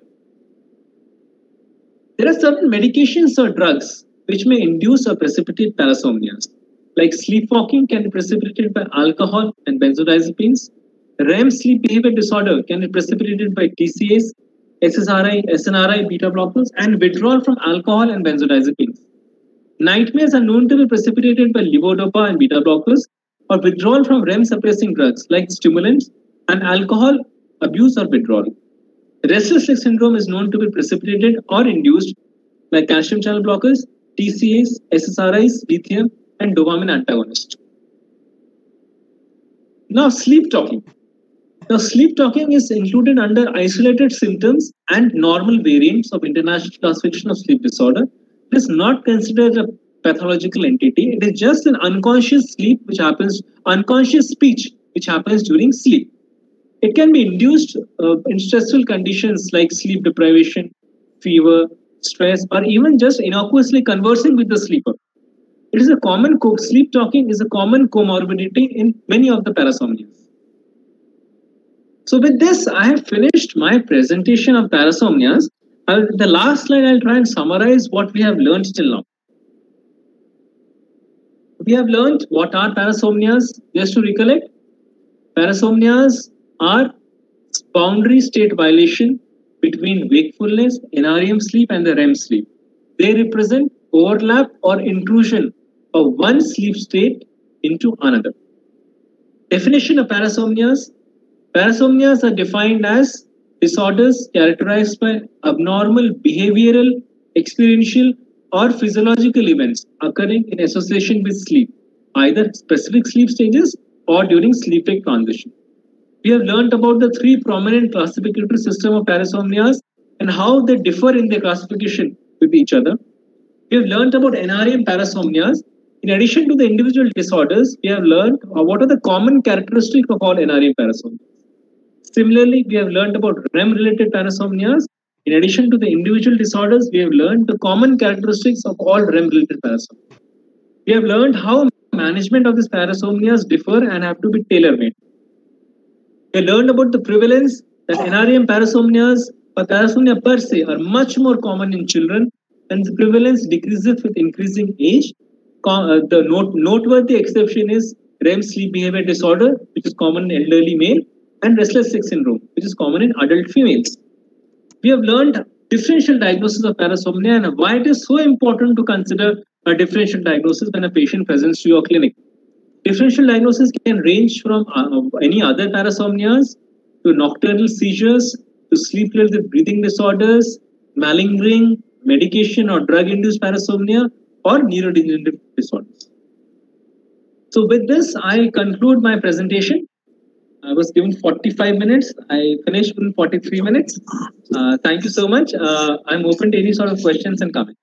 [SPEAKER 1] There are certain medications or drugs which may induce or precipitate parasomnias, like sleepwalking can be precipitated by alcohol and benzodiazepines. R E M sleep behavior disorder can be precipitated by T C As. S S R I, S N R I, beta blockers, and withdrawal from alcohol and benzodiazepines. Nightmares are known to be precipitated by levodopa and beta blockers, or withdrawal from R E M suppressing drugs like stimulants and alcohol abuse or withdrawal. Restless leg syndrome is known to be precipitated or induced by calcium channel blockers, T C As, S S R Is, lithium, and dopamine antagonists. Now, sleep talking. Now, sleep talking is included under isolated symptoms and normal variants of International Classification of Sleep Disorder. It is not considered a pathological entity. It is just an unconscious sleep which happens, unconscious speech which happens during sleep. It can be induced uh, in stressful conditions like sleep deprivation, fever, stress, or even just innocuously conversing with the sleeper. It is a common co- sleep talking is a common comorbidity in many of the parasomnias. So with this, I have finished my presentation of parasomnias. I'll, the last slide, I'll try and summarize what we have learned till now. We have learned what are parasomnias. Just to recollect, parasomnias are boundary state violation between wakefulness, N R E M sleep, and the R E M sleep. They represent overlap or intrusion of one sleep state into another. Definition of parasomnias. Parasomnias are defined as disorders characterized by abnormal behavioral, experiential, or physiological events occurring in association with sleep, either specific sleep stages or during sleep-wake transition. We have learned about the three prominent classificatory systems of parasomnias and how they differ in their classification with each other. We have learned about N R E M parasomnias. In addition to the individual disorders, we have learned what are the common characteristics of all N R E M parasomnias. Similarly, we have learned about R E M-related parasomnias. In addition to the individual disorders, we have learned the common characteristics of all R E M-related parasomnias. We have learned how management of these parasomnias differ and have to be tailor-made. We learned about the prevalence that N R E M parasomnias or parasomnia per se are much more common in children, and the prevalence decreases with increasing age. Uh, the note, noteworthy exception is R E M sleep behavior disorder, which is common in elderly male, and restless leg syndrome, which is common in adult females. We have learned differential diagnosis of parasomnia and why it is so important to consider a differential diagnosis when a patient presents to your clinic. Differential diagnosis can range from uh, any other parasomnias to nocturnal seizures, to sleep-related breathing disorders, malingering, medication or drug-induced parasomnia, or neurodegenerative disorders. So with this, I conclude my presentation. I was given forty-five minutes. I finished in forty-three minutes. Uh, thank you so much. Uh, I'm open to any sort of questions and comments.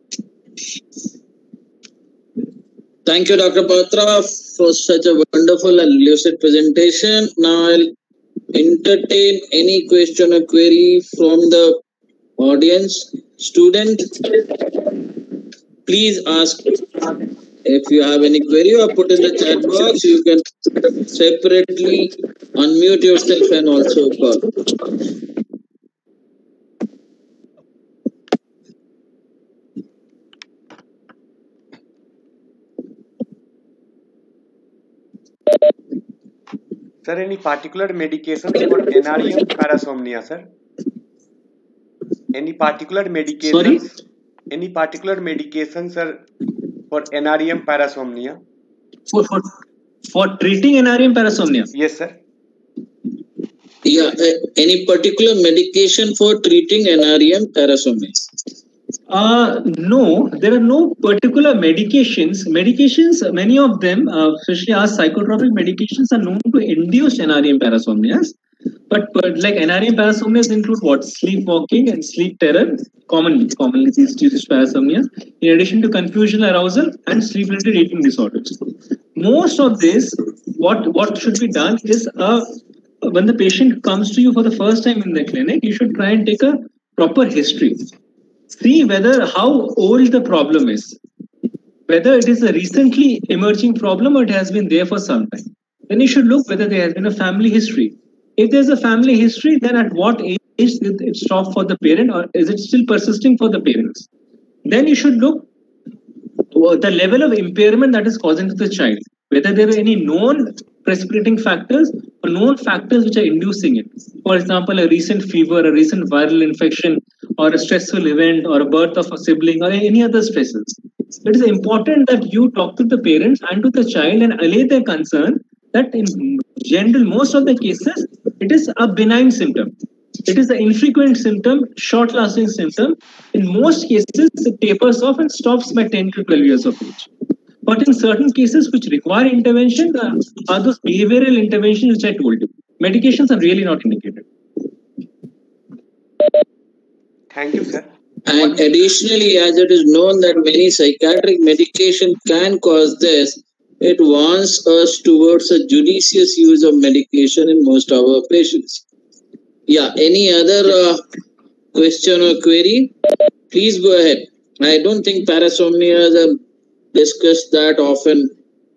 [SPEAKER 2] Thank you, Doctor Patra, for such a wonderful and lucid presentation. Now I'll entertain any question or query from the audience. Student, please ask. If you have any query or put in the chat box, you can separately unmute yourself and also call.
[SPEAKER 3] Sir, any particular medication for N R E M parasomnia, sir? Any particular medication?
[SPEAKER 1] Sorry?
[SPEAKER 3] Any particular medication, sir, for N R E M parasomnia?
[SPEAKER 1] For, for, for treating N R E M parasomnia?
[SPEAKER 3] Yes, sir.
[SPEAKER 2] Yeah, uh, any particular medication for treating N R E M parasomnia?
[SPEAKER 1] Uh, no, there are no particular medications. Medications, many of them, uh, especially our psychotropic medications, are known to induce N R E M parasomnias. But, but like N R E M parasomnias include what? Sleepwalking and sleep terror, commonly, commonly these used parasomnias, in addition to confusion, arousal, and sleep-related eating disorders. Most of this, what, what should be done is, uh, when the patient comes to you for the first time in the clinic, you should try and take a proper history. See whether how old the problem is, whether it is a recently emerging problem or it has been there for some time. Then you should look whether there has been a family history. If there's a family history, then at what age it stopped for the parent, or is it still persisting for the parents? Then you should look at the level of impairment that is causing to the child. whether there are any known precipitating factors or known factors which are inducing it. For example, a recent fever, a recent viral infection, or a stressful event, or a birth of a sibling, or any other stresses. It is important that you talk to the parents and to the child and allay their concern that in general, most of the cases, it is a benign symptom. It is an infrequent symptom, short-lasting symptom. In most cases, it tapers off and stops by ten to twelve years of age. But in certain cases which require intervention, uh, are those behavioral interventions which I told you. Medications are really not indicated.
[SPEAKER 3] Thank you, sir.
[SPEAKER 2] And additionally, as it is known that many psychiatric medication can cause this, it warns us towards a judicious use of medication in most of our patients. Yeah, any other uh, question or query? Please go ahead. I don't think parasomnia is discussed that often.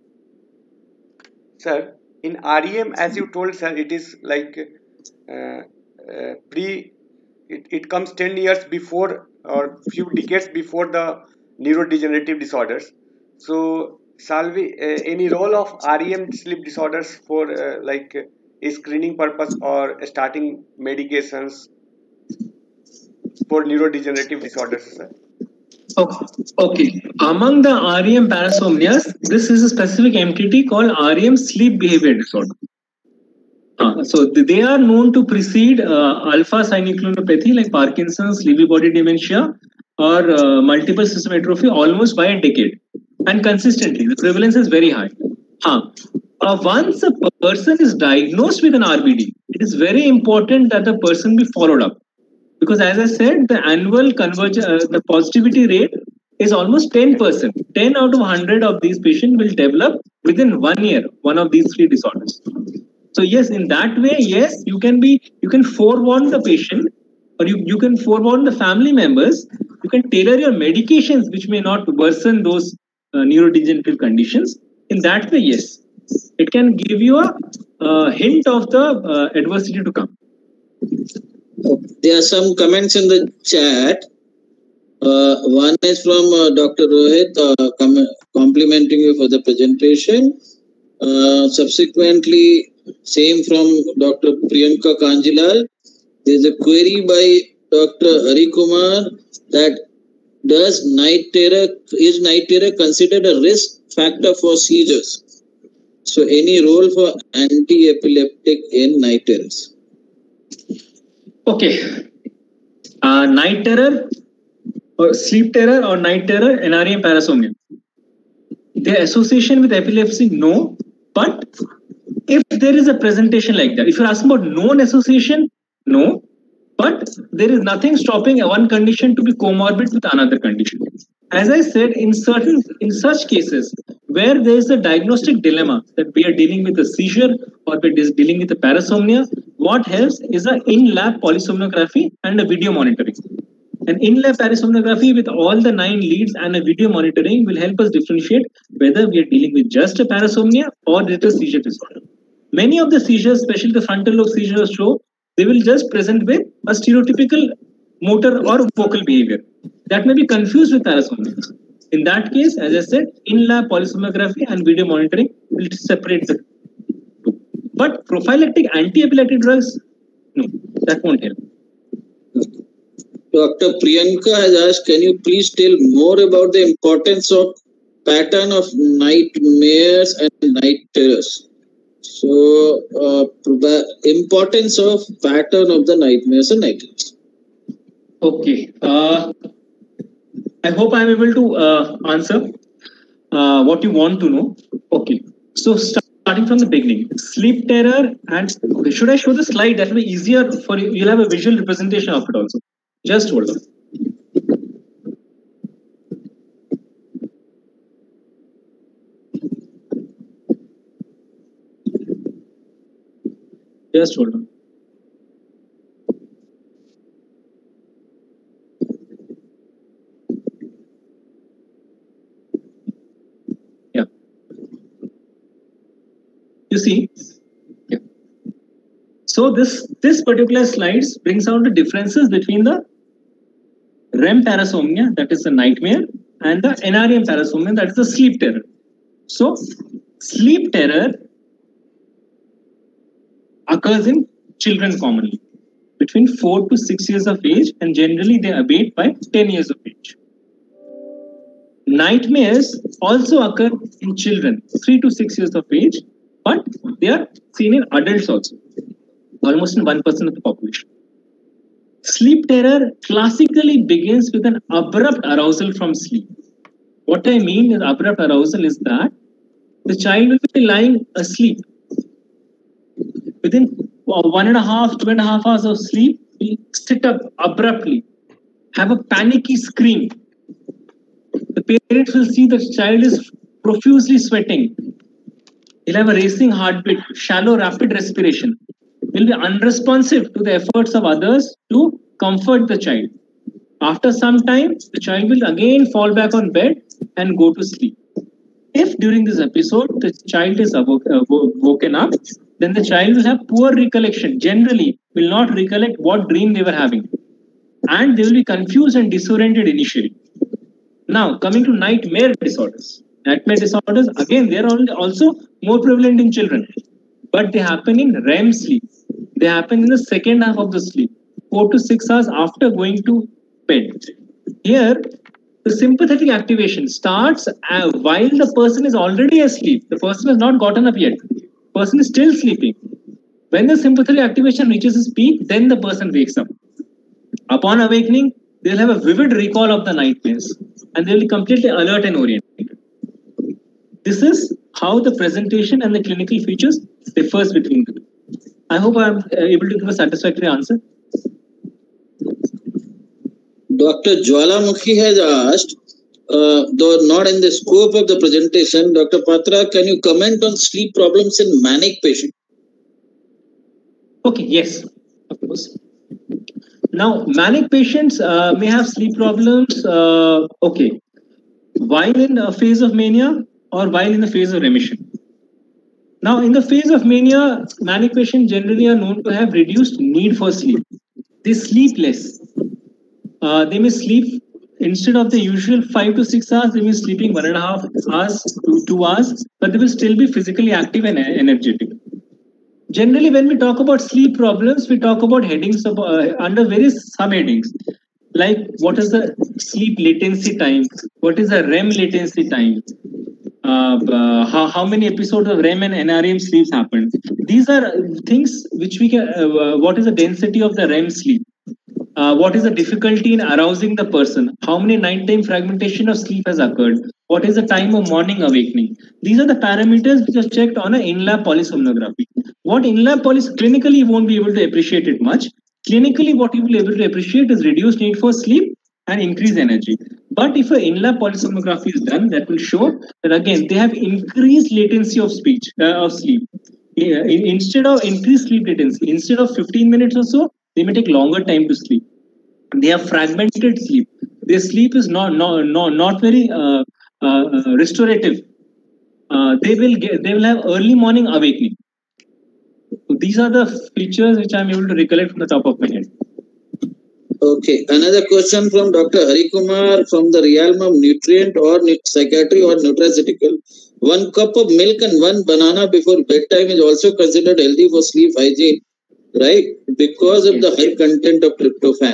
[SPEAKER 3] Sir, in R E M, as you told, sir, it is like uh, uh, pre, it, it comes ten years before or few decades before the neurodegenerative disorders. So, shall we, uh, any role of R E M sleep disorders for uh, like uh, a screening purpose or starting medications for neurodegenerative disorders, sir?
[SPEAKER 1] Okay. okay. Among the R E M parasomnias, this is a specific entity called R E M sleep behavior disorder. Uh, so they are known to precede uh, alpha-synucleinopathy like Parkinson's, Lewy body dementia, or uh, multiple system atrophy almost by a decade. And consistently, the prevalence is very high. Uh, uh, once a person is diagnosed with an R B D, it is very important that the person be followed up. Because as I said, the annual convergence, uh, the positivity rate is almost ten percent. ten out of one hundred of these patients will develop within one year, one of these three disorders. So yes, in that way, yes, you can be, you can forewarn the patient, or you, you can forewarn the family members. You can tailor your medications which may not worsen those uh, neurodegenerative conditions. In that way, yes, it can give you a uh, hint of the uh, adversity to come.
[SPEAKER 2] There are some comments in the chat. Uh, one is from uh, Doctor Rohit, uh, com complimenting you for the presentation. Uh, subsequently, same from Doctor Priyanka Kanjilal. There is a query by Doctor Hari Kumar that does night terror, is night terror considered a risk factor for seizures? So, any role for anti-epileptic in night terrors?
[SPEAKER 1] Okay. Uh, night terror, or sleep terror, or night terror, N R E M parasomnia. Their association with epilepsy, no. But if there is a presentation like that, if you're asking about known association, no. But there is nothing stopping one condition to be comorbid with another condition. As I said, in certain, in such cases where there is a diagnostic dilemma that we are dealing with a seizure or we're dealing with a parasomnia, what helps is an in-lab polysomnography and a video monitoring. An in-lab polysomnography with all the nine leads and a video monitoring will help us differentiate whether we are dealing with just a parasomnia or with a seizure disorder. Many of the seizures, especially the frontal lobe seizures, show they will just present with a stereotypical motor or vocal behavior that may be confused with parasomnia. In that case, as I said, in-lab polysomnography and video monitoring will separate the two. But prophylactic anti-epileptic drugs, no, that won't help.
[SPEAKER 2] Doctor Priyanka has asked, can you please tell more about the importance of pattern of nightmares and night terrors? So, uh, importance of pattern of the nightmares and night terrors.
[SPEAKER 1] Okay. Uh, I hope I'm able to uh, answer uh, what you want to know. Okay. So, starting from the beginning, sleep terror and okay, should I show the slide? That will be easier for you. You'll have a visual representation of it also. Just hold on. Just hold on. Yeah. You see? Yeah. So this, this particular slides brings out the differences between the R E M parasomnia, that is the nightmare, and the N R E M parasomnia, that is the sleep terror. So Sleep terror occurs in children commonly between four to six years of age, and generally they abate by ten years of age. Nightmares also occur in children three to six years of age, but they are seen in adults also, almost in one percent of the population. Sleep terror classically begins with an abrupt arousal from sleep. What I mean with abrupt arousal is that the child will be lying asleep. Within one and a half, two and a half hours of sleep, will sit up abruptly, have a panicky scream. The parents will see the child is profusely sweating. He'll have a racing heartbeat, shallow, rapid respiration. He'll be unresponsive to the efforts of others to comfort the child. After some time, the child will again fall back on bed and go to sleep. If during this episode the child is awoke, uh, woken up, then the child will have poor recollection, generally will not recollect what dream they were having. And they will be confused and disoriented initially. Now, coming to nightmare disorders. Nightmare disorders, again, they are also more prevalent in children. But they happen in R E M sleep. They happen in the second half of the sleep, four to six hours after going to bed. Here, the sympathetic activation starts uh, while the person is already asleep. The person has not gotten up yet. The person is still sleeping. When the sympathetic activation reaches its peak, then the person wakes up. Upon awakening, they'll have a vivid recall of the nightmares and they'll be completely alert and oriented. This is how the presentation and the clinical features differs between the two. I hope I'm able to give a satisfactory answer.
[SPEAKER 2] Doctor Jwalamukhi has asked, uh, though not in the scope of the presentation, Doctor Patra, can you comment on sleep problems in manic patients?
[SPEAKER 1] Okay, yes, of course. Now, manic patients uh, may have sleep problems, uh, okay, while in a phase of mania or while in the phase of remission. Now, in the phase of mania, manic patients generally are known to have reduced need for sleep. They sleep less. Uh, they may sleep, instead of the usual five to six hours, they may be sleeping one and a half hours to two hours, but they will still be physically active and energetic. Generally, when we talk about sleep problems, we talk about headings of, uh, under various subheadings, like what is the sleep latency time, what is the R E M latency time, uh, uh, how, how many episodes of R E M and N R E M sleeps happen. These are things which we can, uh, what is the density of the R E M sleep? Uh, what is the difficulty in arousing the person? How many nighttime fragmentation of sleep has occurred? What is the time of morning awakening? These are the parameters which are checked on an in-lab polysomnography. What in-lab polys clinically you won't be able to appreciate it much. Clinically, what you will be able to appreciate is reduced need for sleep and increased energy. But if an in-lab polysomnography is done, that will show that again they have increased latency of speech uh, of sleep. Uh, instead of increased sleep latency, instead of fifteen minutes or so, they may take longer time to sleep. They have fragmented sleep. Their sleep is not not not, not very uh, uh, restorative. Uh, they will get they will have early morning awakening. So these are the features which I'm able to recollect from the top of my head.
[SPEAKER 2] Okay, another question from Doctor Hari Kumar from the realm of nutrient or psychiatry or nutraceutical. One cup of milk and one banana before bedtime is also considered healthy for sleep hygiene, right? Because of the high content of tryptophan.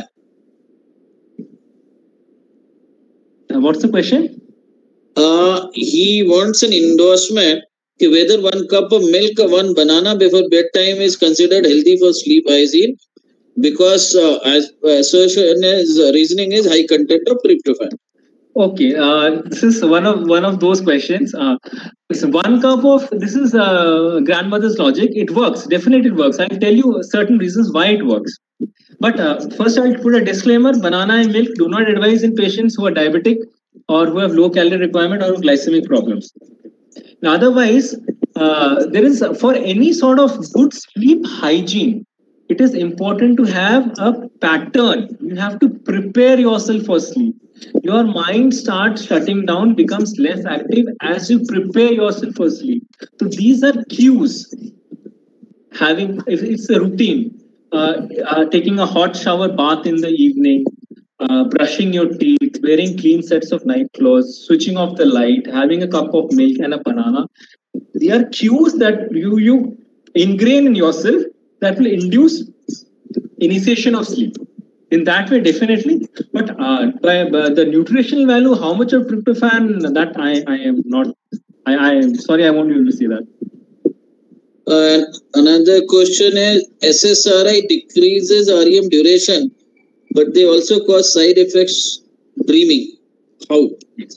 [SPEAKER 1] Uh, what's the question?
[SPEAKER 2] Uh, he wants an endorsement whether one cup of milk or one banana before bedtime is considered healthy for sleep hygiene, because uh, as assertion is uh, reasoning is high content of tryptophan.
[SPEAKER 1] Okay, uh, this is one of one of those questions. Uh, so one cup of this is uh, grandmother's logic. It works, definitely it works. I'll tell you certain reasons why it works. But uh, first, I'll put a disclaimer: banana and milk do not advise in patients who are diabetic or who have low calorie requirement or glycemic problems. Now, otherwise, uh, there is for any sort of good sleep hygiene, it is important to have a pattern. You have to prepare yourself for sleep. Your mind starts shutting down, becomes less active as you prepare yourself for sleep. So these are cues. Having, if it's a routine, uh, uh, taking a hot shower bath in the evening, uh, brushing your teeth, wearing clean sets of night clothes, switching off the light, having a cup of milk and a banana. They are cues that you, you ingrain in yourself that will induce initiation of sleep. In that way, definitely. But uh, by, uh, the nutritional value, how much of tryptophan, that I, I am not, I, I am sorry, I won't be able to say that.
[SPEAKER 2] Uh, another question is, S S R I decreases R E M duration, but they also cause side effects, dreaming. How?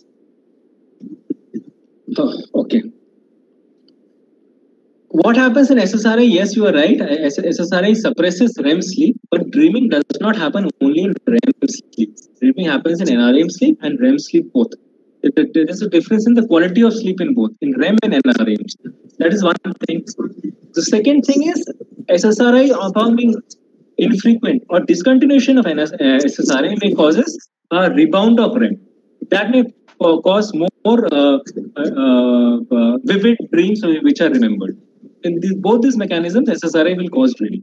[SPEAKER 1] Oh, okay. What happens in S S R I? Yes, you are right. S S R I suppresses R E M sleep, but dreaming does not happen only in R E M sleep. Dreaming happens in N R E M sleep and R E M sleep both. There is a difference in the quality of sleep in both, in R E M and N R E M. That is one thing. The second thing is S S R I, upon being infrequent or discontinuation of S S R I, may causes a rebound of R E M. That may cause more uh, uh, uh, vivid dreams which are remembered. In these, both these mechanisms, S S R I will cause dreaming.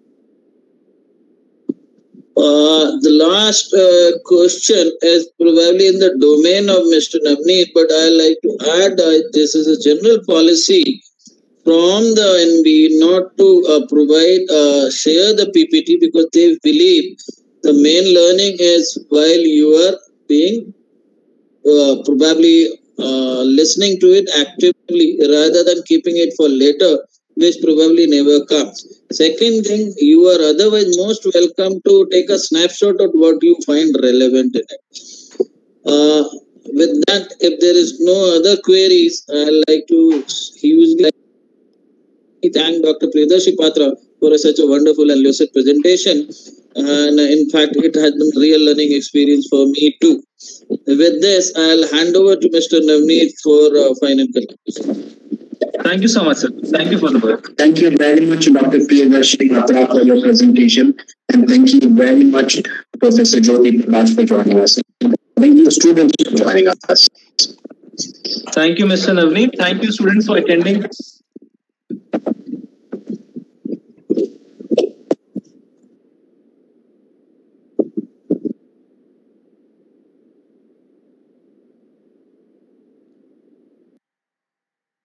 [SPEAKER 2] Uh, the last uh, question is probably in the domain of Mister Navneet, but I like to add uh, this is a general policy from the N B not to uh, provide, uh, share the P P T because they believe the main learning is while you are being uh, probably uh, listening to it actively rather than keeping it for later, which probably never comes. Second thing, you are otherwise most welcome to take a snapshot of what you find relevant in it. Uh, with that, if there is no other queries, I'd like to hugely thank Doctor Priyadarshi Patra for such a wonderful and lucid presentation. And in fact, it has been a real learning experience for me too. With this, I'll hand over to Mister Navneet for uh, final conclusion.
[SPEAKER 1] Thank you so much, sir. Thank you for the work.
[SPEAKER 4] Thank you very much, Doctor Priyadarshi Patra, for your presentation. And thank you very much, Professor Jyoti Prakash, for joining us. Thank you, students, for joining us.
[SPEAKER 1] Thank you, Mister Navneet. Thank you, students, for attending.